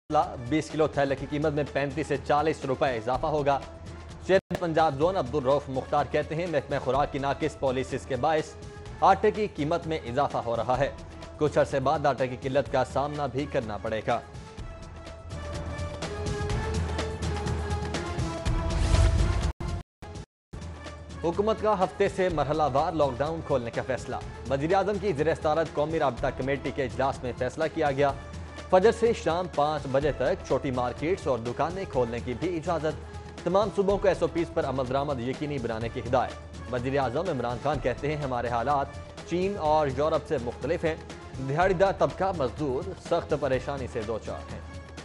20 kilo थैले की कीमत में 35 से 40 रुपए इजाफा होगा। चेयरमैन पंजाब जोन अब्दुल रऊफ मुख्तार कहते हैं, महकमा खुराक की नाकिस पॉलिसीज के बायस आटे की कीमत में इजाफा हो रहा है। कुछ अरसे बाद आटे की किल्लत का सामना भी करना पड़ेगा। हुकूमत का हफ्ते से मरहलावार लॉकडाउन खोलने का फैसला। वज़ीर-ए-आज़म की ज़ेर-ए-सदारत कौमी राबता कमेटी के इजलास में फैसला किया गया। फजर से शाम 5 बजे तक छोटी मार्केट्स और दुकानें खोलने की भी इजाज़त। तमाम सूबों को SOPs पर अमल दरामद यकीनी बनाने की हिदायत। वज़ीर-ए-आज़म इमरान खान कहते हैं, हमारे हालात चीन और यूरोप से मुख्तलिफ हैं। दिहाड़ीदार तबका मजदूर सख्त परेशानी से दो चार हैं।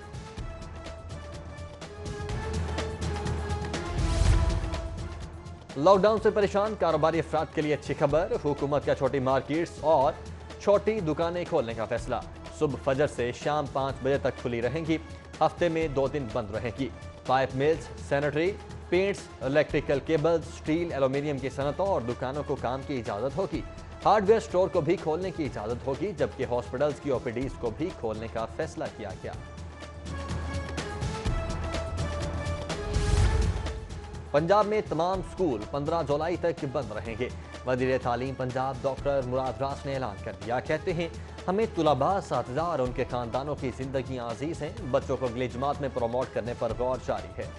लॉकडाउन से परेशान कारोबारी अफराद के लिए अच्छी खबर। हुकूमत का छोटी मार्केट्स और छोटी दुकानें खोलने का फैसला। सुबह फजर से शाम 5 बजे तक खुली रहेंगी। हफ्ते में 2 दिन बंद रहेगी। Pipe mills, sanitary, paints, electrical cables, steel, aluminium की सनतों और दुकानों को काम की इजाज़त होगी। हार्डवेयर स्टोर को भी खोलने की इजाज़त होगी, जबकि हॉस्पिटल्स की OPDs को भी खोलने का फैसला किया गया। पंजाब में तमाम स्कूल 15 जुलाई तक बंद रहेंगे। वज़ीर तालीम पंजाब डॉक्टर मुराद रास ने ऐलान कर दिया। कहते हैं, हमें तुलबा, असातिज़ा और उनके खानदानों की जिंदगियां अजीज हैं। बच्चों को अगली जमात में प्रमोट करने पर गौर जारी है।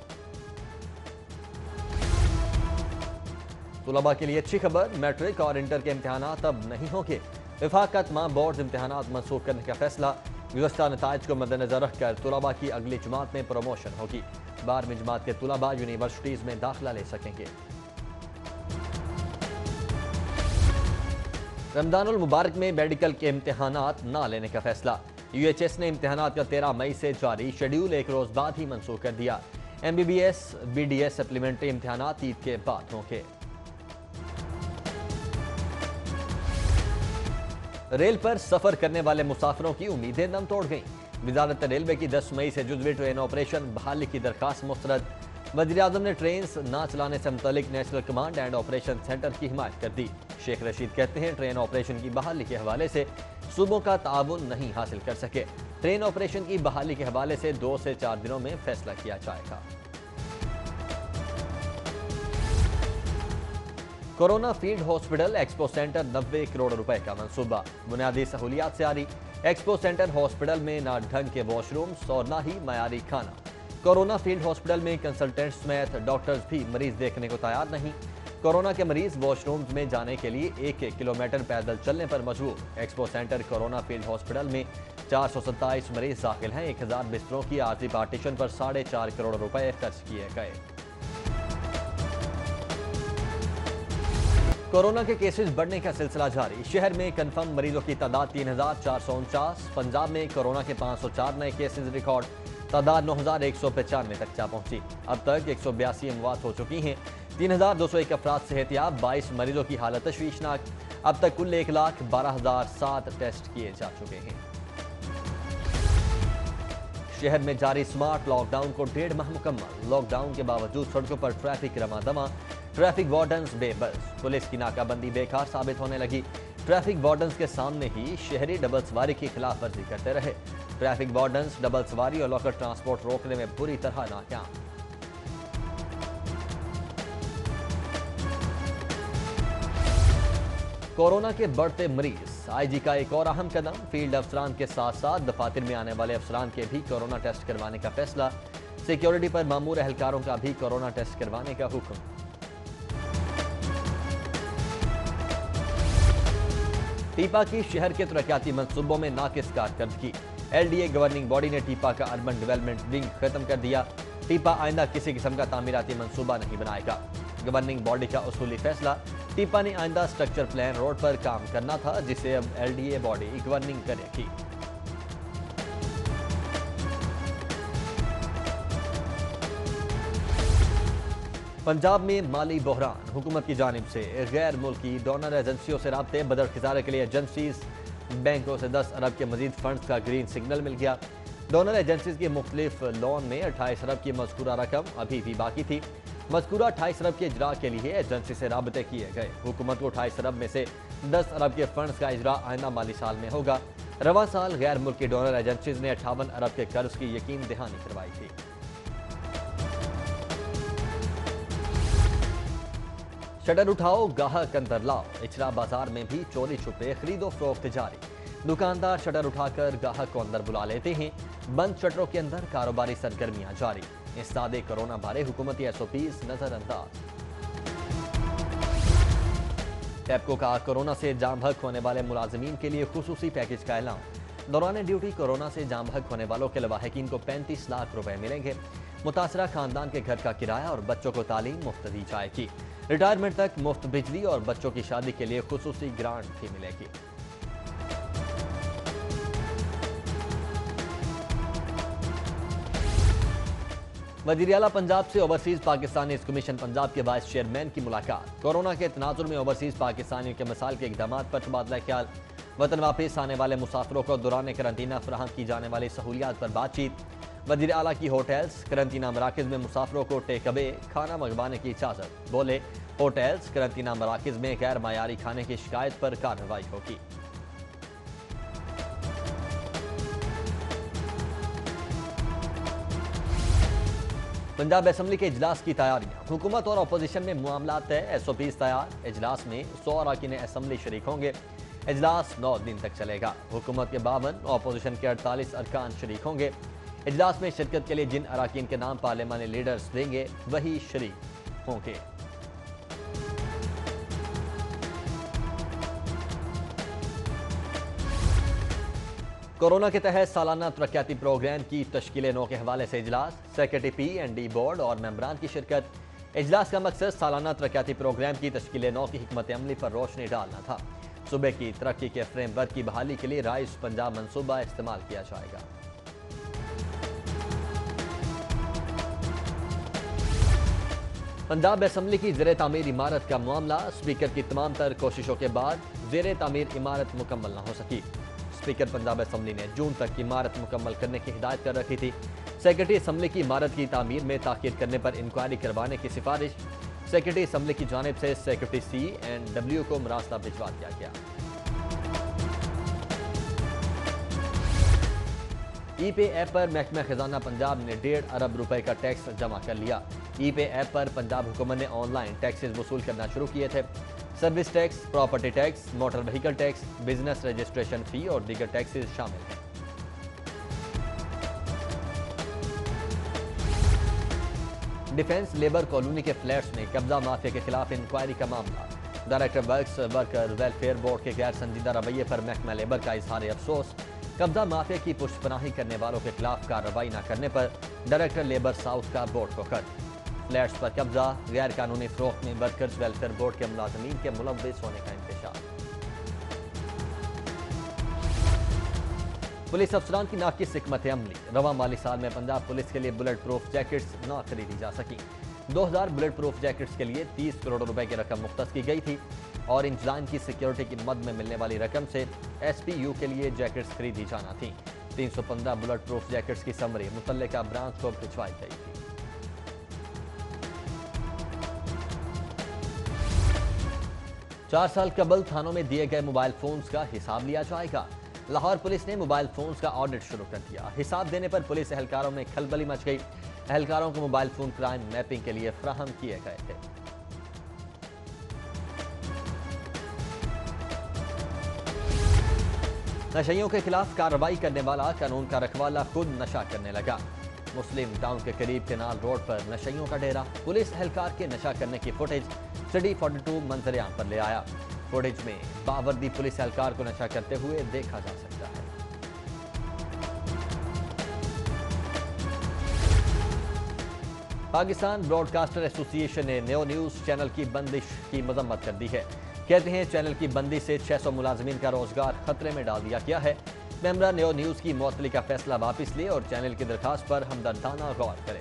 तुलबा के लिए अच्छी खबर, मैट्रिक और इंटर के इम्तहानात अब नहीं होंगे। विफाक का तमाम बोर्ड इम्तहानात मनसूख करने का फैसला। गुज़श्ता नताइज को मद्देनजर रखकर तुलबा की अगली जमात में प्रमोशन होगी। 12वीं जमात के तुलबा यूनिवर्सिटीज में दाखिला ले सकेंगे। रमजानुल मुबारक में मेडिकल के इम्तहानात ना लेने का फैसला। UHS ने इम्तहानात का 13 मई से जारी शेड्यूल एक रोज बाद ही मनसूख कर दिया। MBBS, BDS सप्लीमेंट्री इम्तहानात ईद के बाद होंगे। रेल पर सफर करने वाले मुसाफिरों की उम्मीदें दम तोड़ गईं। वजारत रेलवे की 10 मई से जुज़वी ट्रेन ऑपरेशन बहाली की दरखास्त मुस्तरद। वज़ीर-ए-आज़म ने ट्रेन ना चलाने से मुतल्लिक national command and operation centre की हिमायत कर दी। शेख रशीद कहते हैं, ट्रेन ऑपरेशन की बहाली के हवाले से सूबों का ताउन नहीं हासिल कर सके। ट्रेन ऑपरेशन की बहाली के हवाले से 2 से 4 दिनों में फैसला किया जाएगा। Corona field hospital expo centre 90 crore रुपए का मंसूबा। बुनियादी सहूलियात से आ रही एक्सपो सेंटर हॉस्पिटल में ना ढंग के वॉशरूम्स और ना ही मयारी खाना। कोरोना फील्ड हॉस्पिटल में कंसल्टेंट्स समेत डॉक्टर्स भी मरीज देखने को तैयार नहीं। कोरोना के मरीज वॉशरूम्स में जाने के लिए 1-1 किलोमीटर पैदल चलने पर मजबूर। Expo centre corona field hospital में 427 मरीज दाखिल हैं। 1000 बिस्तरों की आर्जी पार्टीशन पर 4.5 करोड़ रुपए खर्च किए गए। कोरोना के केसेस बढ़ने का सिलसिला जारी। शहर में कन्फर्म मरीजों की तादाद 3449। पंजाब में कोरोना के 504 नए केसेस रिकॉर्ड। तादाद 9195 तक जा पहुंची। अब तक 182 अमवात हो चुकी हैं। 3201 अफराद सेहतियाब। 22 मरीजों की हालत तशवीशनाक। अब तक कुल 1,12,007 टेस्ट किए जा चुके हैं। शहर में जारी स्मार्ट लॉकडाउन को 1.5 माह मुकम्मल। लॉकडाउन के बावजूद सड़कों पर ट्रैफिक रमादमा। ट्रैफिक वार्डन्स बेबस। पुलिस की नाकाबंदी बेकार साबित होने लगी। ट्रैफिक वार्डन्स के सामने ही शहरी डबल सवारी की खिलाफ वर्जी करते रहे। ट्रैफिक वार्डन्स डबल सवारी और लोकल ट्रांसपोर्ट रोकने में बुरी तरह नाकाम। कोरोना के बढ़ते मरीज। IG का एक और अहम कदम। फील्ड अफसरान के साथ साथ दफातर में आने वाले अफसरान के भी कोरोना टेस्ट करवाने का फैसला। सिक्योरिटी पर मामूर एहलकारों का भी कोरोना टेस्ट करवाने का हुक्म। टीपा की शहर के तरक्याती मंसूबों में नाकिस कारकर्दगी। LDA गवर्निंग बॉडी ने टीपा का अर्बन डेवलपमेंट विंग खत्म कर दिया। टीपा आइंदा किसी किस्म का तामीराती मंसूबा नहीं बनाएगा। गवर्निंग बॉडी का उसूली फैसला। टीपा ने आइंदा स्ट्रक्चर प्लान रोड पर काम करना था, जिसे अब LDA बॉडी गवर्निंग करेगी। पंजाब में माली बहरान। हुकूमत की जानिब से गैर मुल्की डोनर एजेंसियों से राब्ते बदरखिजारे के लिए एजेंसीज। बैंकों से 10 अरब के मजीद फंड्स का ग्रीन सिग्नल मिल गया। डोनर एजेंसीज के मुख्तलिफ लोन में 28 अरब की मज़कूरा रकम अभी भी बाकी थी। मज़कूरा 28 अरब के इजरा के लिए एजेंसी से राब्ते किए गए। हुकूमत को 28 अरब में से 10 अरब के फंड्स का इजरा आइंदा माली साल में होगा। रवा साल गैर मुल्की डोनर एजेंसीज ने 58 अरब के कर्ज की यकीन दहानी करवाई थी। शटर उठाओ, गाहक अंदर लाओ। इचरा बाजार में भी चोरी छुपे खरीदो फरोख्त जारी। दुकानदार शटर उठाकर गाहक को अंदर बुला लेते हैं। बंद शटरों के अंदर कारोबारी सरगर्मियां जारी। इस सादे कोरोना बारे हुकूमती SOPs नजरअंदाज। टेपको का कोरोना से जाम हक होने वाले मुलाजमीन के लिए खुसूसी पैकेज का ऐलान। दौरान ड्यूटी कोरोना से जाम हक होने वालों के लवाहिकीन को 35 लाख रुपए मिलेंगे। मुतासरा खानदान के घर का किराया और बच्चों को तालीम मुफ्त दी जाएगी। रिटायरमेंट तक मुफ्त बिजली और बच्चों की शादी के लिए खुसूसी ग्रांट भी मिलेगी। वजीर आला पंजाब से ओवरसीज पाकिस्तानी कमीशन पंजाब के वाइस चेयरमैन की मुलाकात। कोरोना के तनाजुर में ओवरसीज पाकिस्तानियों के मिसाल के इकदाम पर तबादला ख्याल। वतन वापस आने वाले मुसाफिरों को दौरान करंतना फराहम की जाने वाली सहूलियात पर बातचीत। वजीर आला की होटल्स करंतना मराकज में मुसाफिरों को टेक अवे खाना मंगवाने की इजाजत। बोले, होटल्स करंतना मराकज में गैर मायारी खाने की शिकायत पर कार्रवाई होगी। पंजाब असेंबली के इजलास की तैयारियां। हुकूमत और अपोजिशन में मामला तय, SOPs तैयार। इजलास में 100 अरकान असेंबली शरीक होंगे। इजलास 9 दिन तक चलेगा। हुकूमत के 52 और अपोजिशन के 48 अरकान शरीक होंगे। इजलास में शिरकत के लिए जिन अरकान के नाम पार्लियामानी लीडर्स देंगे वही शरीक होंगे। कोरोना के तहत सालाना तरक्याती प्रोग्राम की तश्कील 9 के हवाले से इजलास। सेक्रेटरी PND बोर्ड और मेंबरान की शिरकत। इजलास का मकसद सालाना तरक्याती प्रोग्राम की तश्कील 9 की हिकमत अमली पर रोशनी डालना था। सूबे की तरक्की के फ्रेमवर्क की बहाली के लिए राइज पंजाब मनसूबा इस्तेमाल किया जाएगा। पंजाब असेंबली की ज़ेरे तामीर इमारत का मामला। स्पीकर की तमाम तर कोशिशों के बाद ज़ेरे तामीर इमारत मुकम्मल न हो सकी। स्पीकर पंजाब असेंबली ने जून तक की इमारत मुकम्मल करने की हिदायत कर रखी थी। सेक्रेटरी असेंबली की इमारत की तामीर में ताखीर करने पर इंक्वायरी करवाने की सिफारिश। सेक्रेटरी असेंबली की जानिब से सेक्रेटरी C&W को मरासला भिजवा दिया गया। ई-पे ऐप पर महकमा खजाना पंजाब ने 1.5 अरब रुपए का टैक्स जमा कर लिया। ई-पे ऐप पर पंजाब हुकूमत ने ऑनलाइन टैक्सेस वसूल करना शुरू किए थे। Service tax, property tax, motor vehicle tax, business registration fee और दीगर टैक्सेस शामिल हैं। डिफेंस लेबर कॉलोनी के फ्लैट्स में कब्जा माफिया के खिलाफ इंक्वायरी का मामला। Director works worker welfare board के गैर संजीदा रवैये पर महकमा लेबर का इजहार अफसोस। कब्जा माफिया की पुष्टपनाही करने वालों के खिलाफ कार्रवाई न करने पर डायरेक्टर लेबर साउथ का बोर्ड को खत। फ्लैट्स पर कब्जा, गैर कानूनी फरोख्त में वर्कर्स वेलफेयर बोर्ड के मुलाजमीन के मुलव्विस होने का इंतशार। पुलिस अफसरान की नाकिस हिकमत अमली। रवा माली साल में पंजाब पुलिस के लिए बुलेट प्रूफ जैकेट्स न खरीदी जा सकी। 2000 बुलेट प्रूफ जैकेट्स के लिए 30 करोड़ रुपए की रकम मुख्तस की गई थी और इंतजाम की सिक्योरिटी की मद में मिलने वाली रकम से SPU के लिए जैकेट्स खरीदी जाना थी। 315 बुलेट प्रूफ जैकेट्स की समरी मुतल्लिका ब्रांच को भिजवाई गई थी। चार साल कबल थानों में दिए गए मोबाइल फोन्स का हिसाब लिया जाएगा। लाहौर पुलिस ने मोबाइल फोन्स का ऑडिट शुरू कर दिया। हिसाब देने पर पुलिस एहलकारों में खलबली मच गई। एहलकारों को मोबाइल फोन क्राइम मैपिंग के लिए फराहम किए गए थे। नशइयों के खिलाफ कार्रवाई करने वाला कानून का रखवाला खुद नशा करने लगा। मुस्लिम टाउन के करीब केनाल रोड पर नशइयों का डेरा। पुलिस एहलकार के नशा करने की फुटेज सिटी 42 मंजर-ए-आम पर ले आया। फुटेज में बावर्दी पुलिस एहलकार को नशा करते हुए देखा जा सकता है। पाकिस्तान ब्रॉडकास्टर एसोसिएशन ने न्यो न्यूज चैनल की बंदिश की मजम्मत कर दी है। कहते हैं चैनल की बंदी से 600 मुलाजमीन का रोजगार खतरे में डाल दिया गया है। मेंबरा न्यो न्यूज की मुअत्तली का फैसला वापस ले और चैनल की दरखास्त पर हमदर्दाना गौर करें।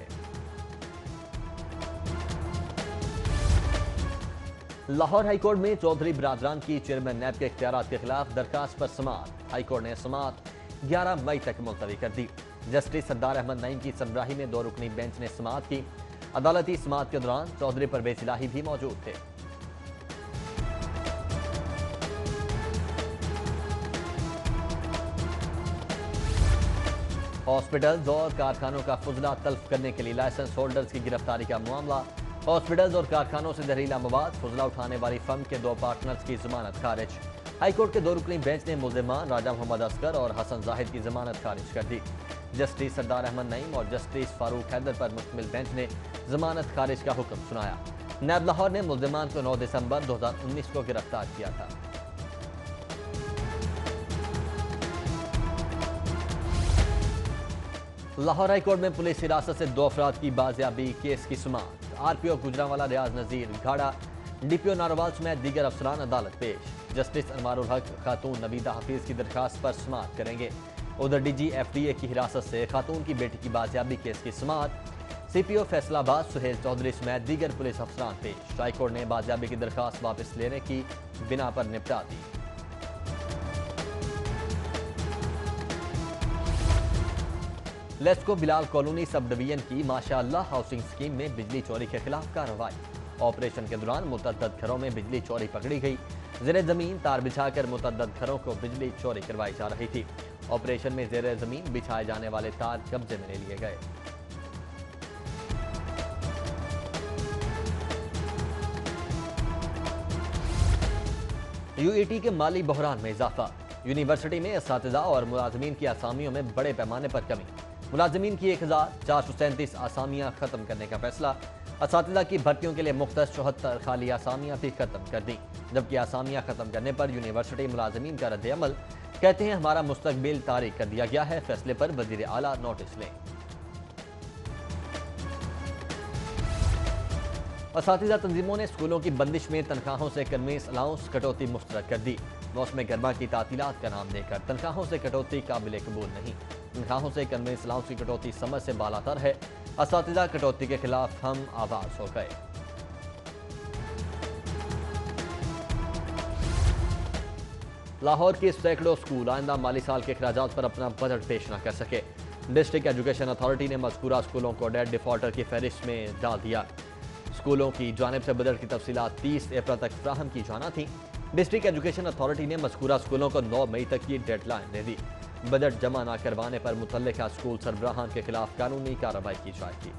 लाहौर हाईकोर्ट में चौधरी बरादरान की चेयरमैन नैब के इख्तियारात के खिलाफ दरखास्त पर समाअत। हाईकोर्ट ने समाअत 11 मई तक मुलतवी कर दी। जस्टिस सरदार अहमद नईम की सरबराही में 2 रुकनी बेंच ने समाअत की। अदालती समाअत के दौरान चौधरी परवेज इलाही भी मौजूद थे। हॉस्पिटल्स और कारखानों का फुजला तल्फ करने के लिए लाइसेंस होल्डर्स की गिरफ्तारी का मामला। हॉस्पिटल्स और कारखानों से जहरीला मवाद फुजला उठाने वाली फर्म के 2 पार्टनर्स की जमानत खारिज। हाईकोर्ट के 2 रुकनी बेंच ने मुल्जिमान राजा मोहम्मद असगर और हसन जाहिद की जमानत खारिज कर दी। जस्टिस सरदार अहमद नईम और जस्टिस फारूक हैदर पर मुश्तमिल बेंच ने जमानत खारिज का हुक्म सुनाया। नैब लाहौर ने मुल्जिमान को 9 दिसंबर 2019 को गिरफ्तार किया था। लाहौर हाईकोर्ट में पुलिस हिरासत से 2 अफराद की बाजियाबी केस की सुमात। आरपीओ गुजरांवाला रियाज नजीर घाड़ा, डीपीओ नारोवाल समेत दीगर अफसरान अदालत पेश। जस्टिस अनवारुल हक खातून नवीदा हफीज की दरखास्त पर सुमात करेंगे। उधर डीजी एफडीए की हिरासत से खातून की बेटी की बाजियाबी केस की सुमात। सीपीओ फैसलाबाद सुहेल चौधरी समेत दीगर पुलिस अफसरान पेश। हाईकोर्ट ने बाजियाबी की दरखास्त वापस लेने की बिना पर निपटा दी। LESCO Bilal colony subdivision की माशाअल्लाह हाउसिंग स्कीम में बिजली चोरी के खिलाफ कार्रवाई। ऑपरेशन के दौरान मुतअद्दद घरों में बिजली चोरी पकड़ी गई। जेर जमीन तार बिछाकर मुतअद्दद घरों को बिजली चोरी करवाई जा रही थी। ऑपरेशन में जेर जमीन बिछाए जाने वाले तार कब्जे में ले लिए गए। यूईटी के माली बहरान में इजाफा। यूनिवर्सिटी में असातिज़ा और मुलाजमीन की आसामियों में बड़े पैमाने पर कमी। मुलाजमीन की 1437 आसामियां खत्म करने का फैसला। असातिज़ा की भर्तियों के लिए मुख्तस 74 खाली आसामियां भी खत्म कर दी। जबकि आसामियां खत्म करने पर यूनिवर्सिटी मुलाजमीन का रद्द अमल। कहते हैं हमारा मुस्तकबिल तारीख कर दिया गया है, फैसले पर वजीर आला नोटिस लें। असातिज़ा तंजीमों ने स्कूलों की बंदिश में तनख्वाहों से कन्वेंस अलाउंस कटौती मुस्तरद कर दी। मौसम गर्मा की तातीलात का नाम देकर तनख्वाहों से कटौती काबिल कबूल नहीं। तनख्वाहों से कन्वेंस अलाउंस की कटौती समझ से बालातर है। असातिज़ा कटौती के खिलाफ हम आवाज हो गए। लाहौर के सैकड़ों स्कूल आइंदा माली साल के अखराजात पर अपना बजट पेश न कर सके। डिस्ट्रिक्ट एजुकेशन अथॉरिटी ने मज़कूरा स्कूलों को डेट डिफॉल्टर की फहरिस्त में डाल दिया। स्कूलों की जानिब से बजट की तफसीलात 30 अप्रैल तक फ्राहम की जाना थी। डिस्ट्रिक्ट एजुकेशन अथॉरिटी ने मज़कूरा स्कूलों को 9 मई तक की डेडलाइन दे दी। बजट जमा न करवाने पर मुतल्लिका स्कूल सरबराहान के खिलाफ कानूनी कार्रवाई की जाएगी।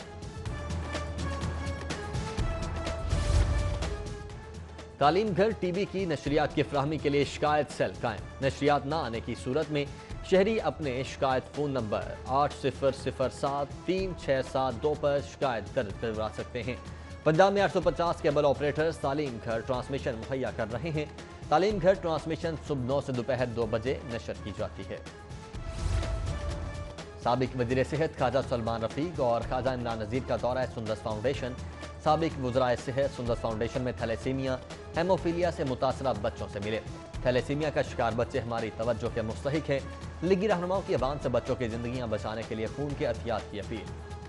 तालीम घर टीवी की नशरियात की फ्राहमी के लिए शिकायत सेल कायम। नशरियात न आने की सूरत में शहरी अपने शिकायत फ़ोन नंबर 80073672 पर शिकायत दर्ज करवा सकते हैं। पंजाब में 850 केबल ऑपरेटर्स तालीम घर ट्रांसमिशन मुहैया कर रहे हैं। तालीम घर ट्रांसमिशन सुबह 9 से दोपहर 2 बजे नशर की जाती है। साबिक वज़ीर सेहत ख्वाजा सलमान रफीक और ख्वाजा इमरान नज़ीर का दौरा सुंदस फाउंडेशन। साबिक वज़राए सेहत सुंदस फाउंडेशन में थैलेसीमिया हेमोफीलिया से मुतासरा बच्चों से मिले। थैलेसीमिया का शिकार बच्चे हमारी तवज्जो के मुस्तहिक हैं। लीगी रहनुमाओं की आवाम से बच्चों की जिंदगियां बचाने के लिए खून के अतियात की अपील।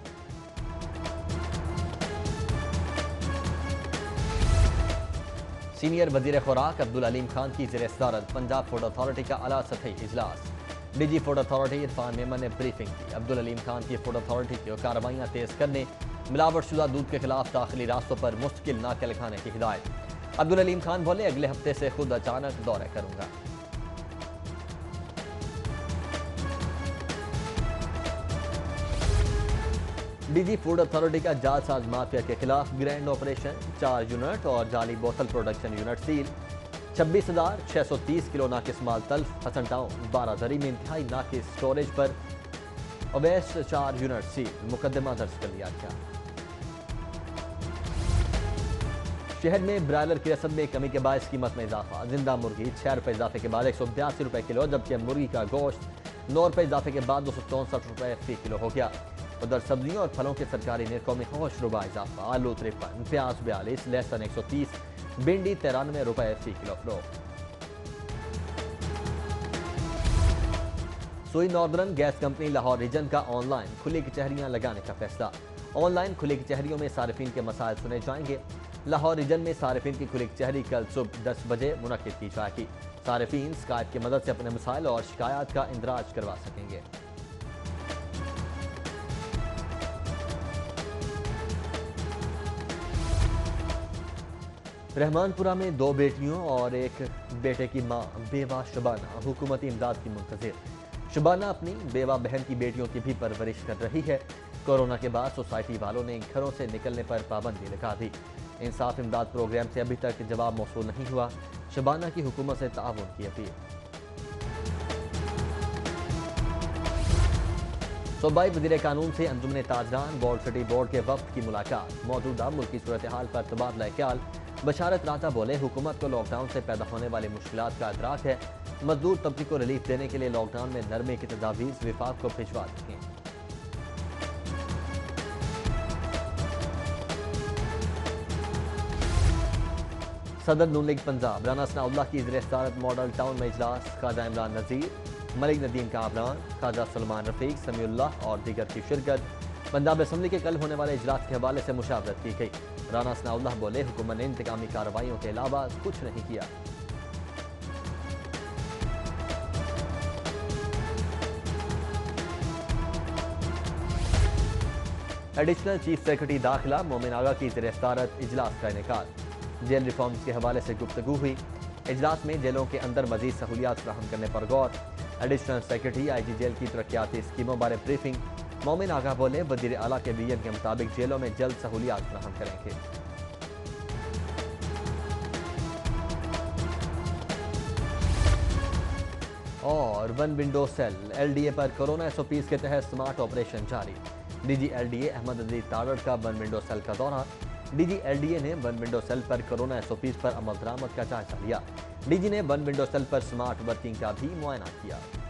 सीनियर वजीर खुराक अब्दुल अलीम खान की ज़ेर सदारत पंजाब फूड अथॉरिटी का आला सतही इजलास। DG food authority Irfan Memon ने ब्रीफिंग की। अब्दुल अलीम खान की फूड अथॉरिटी की कार्रवाइयाँ तेज करने, मिलावटशुदा दूध के खिलाफ दाखिली रास्तों पर मुश्किल नाके लगाने की हिदायत। अब्दुल अलीम खान बोले अगले हफ्ते से खुद अचानक दौरे करूंगा। डीजी फूड अथॉरिटी का जालसाज माफिया के खिलाफ ग्रैंड ऑपरेशन। 4 यूनिट और जाली बोतल प्रोडक्शन यूनिट सील। 26,630 किलो नाकिस माल तल्फ। हसन टाउन 12 दरी में इंतहाई नाकिस स्टोरेज पर अवैध 4 यूनिट सील। मुकदमा दर्ज कर लिया गया। शहर में ब्रायलर की रसद में कमी के बायस कीमत में इजाफा। जिंदा मुर्गी 6 रुपये इजाफे के बाद 182 रुपये किलो, जबकि मुर्गी का गोश्त 9 रुपये इजाफे के बाद 264 रुपये फी किलो हो गया। उधर सब्जियों और फलों के सरकारी निरखों में होशरुबा इजाफा। आलू 53, प्याज 42, लहसुन 130, भिंडी 93 रुपये फी किलो फरोख्त। Sui northern gas company Lahore region का ऑनलाइन खुली कचहरियां लगाने का फैसला। ऑनलाइन खुली कचहरियों में सार्फिन के मसाइल सुने जाएंगे। लाहौर रीजन में सार्फिन की खुली कचहरी कल सुबह 10 बजे मुनक्किद की जाएगी। सार्फिन स्काइप की मदद से अपने मसाइल और शिकायत का इंदराज करवा सकेंगे। रहमानपुरा में 2 बेटियों और एक बेटे की मां बेवा शबाना हुकूमती इमदाद की मुंतजिर। शबाना अपनी बेवा बहन की बेटियों की भी परवरिश कर रही है। कोरोना के बाद सोसाइटी वालों ने घरों से निकलने पर पाबंदी लगा दी। इंसाफ इमदाद प्रोग्राम से अभी तक जवाब मौसूल नहीं हुआ। शबाना की हुकूमत से ताउन की अपील। सूबाई वज़ीर कानून से अंजुमन ताजरान बोर्ड सिटी बोर्ड के वफ्द की मुलाकात। मौजूदा मुल्की सूरत हाल पर तबादला ख्याल। बशारत राजा बोले, हुकूमत को लॉकडाउन से पैदा होने वाली मुश्किलात का इदराक है। मजदूर तबके को रिलीफ देने के लिए लॉकडाउन में नरमी की तजावीज़ विफाक को भिजवा दी हैं। सदर नून लीग पंजाब राना सनाउल्लाह की ज़ेर सदारत मॉडल टाउन में इजलास। ख्वाजा इमरान नज़ीर, मलिक नदीम कामरान, ख्वाजा सलमान रफीक, समीउल्लाह और दीगर की शिरकत। पंजाब असम्बली के कल होने वाले इजलास के हवाले से मुशावरत की गई। राना सनाउल्लाह बोले, हुकूमत ने इंतकामी कार्रवाइयों के अलावा कुछ नहीं किया। एडिशनल चीफ सेक्रेटरी दाखिला मोमिन आगा की ज़ेर सदारत इजलास का इनेकाद। जेल रिफॉर्म्स के हवाले से गुफ्तगू हुई। इजलास में जेलों के अंदर मजीद सहूलियात फराहम करने पर गौर। एडिशनल सेक्रेटरी IG जेल की तरक्याती स्कीमों बारे ब्रीफिंग। मोमिन आगा बोले, वज़ीर आला के विजन के मुताबिक जेलों में जल्द सहूलियात फराहम करेंगे। और वन विंडो सेल LDA पर कोरोना SOPs के तहत स्मार्ट ऑपरेशन जारी। DG LDA अहमद अजीज तारड़ का वन विंडो सेल का दौरा। DG LDA ने वन विंडो सेल पर कोरोना SOPs पर अमल दरामद का जायजा लिया। DG ने वन विंडो सेल पर स्मार्ट वर्किंग का भी मुआयना किया।